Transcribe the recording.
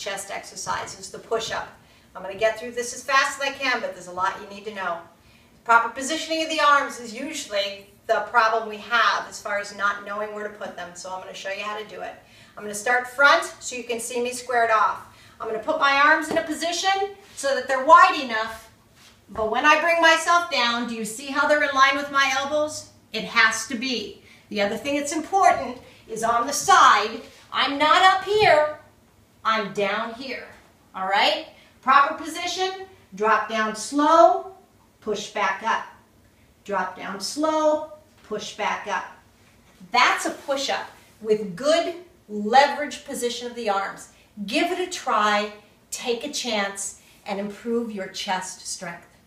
chest exercise is the push-up. I'm going to get through this as fast as I can, but there's a lot you need to know. Proper positioning of the arms is usually the problem we have as far as not knowing where to put them, so I'm going to show you how to do it. I'm going to start front so you can see me squared off. I'm going to put my arms in a position so that they're wide enough, but when I bring myself down, do you see how they're in line with my elbows? It has to be. The other thing that's important is on the side, I'm not up here, I'm down here. All right? Proper position, drop down slow, push back up. Drop down slow, push back up. That's a push-up with good leverage position of the arms. Give it a try, take a chance, and improve your chest strength.